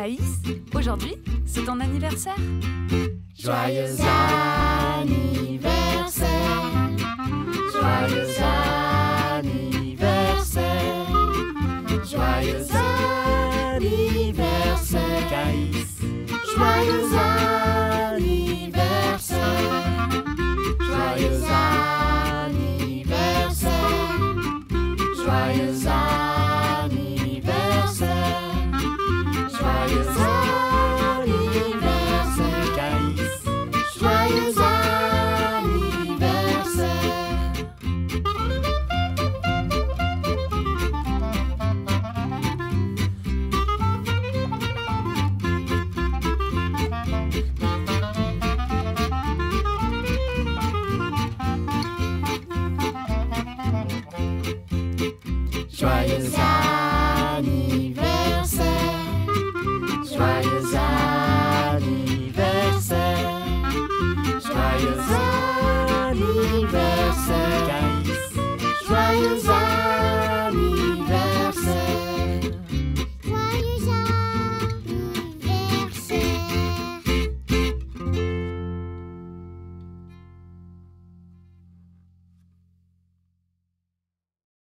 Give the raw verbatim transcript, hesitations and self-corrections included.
Caïs, aujourd'hui, c'est ton anniversaire. Joyeux anniversaire, joyeux anniversaire, joyeux anniversaire, Caïs. Joyeux anniversaire, joyeux anniversaire, joyeux anniversaire, joyeux anniversaire, Caïs. Joyeux anniversaire. Joyeux anniversaire, joyeux anniversaire.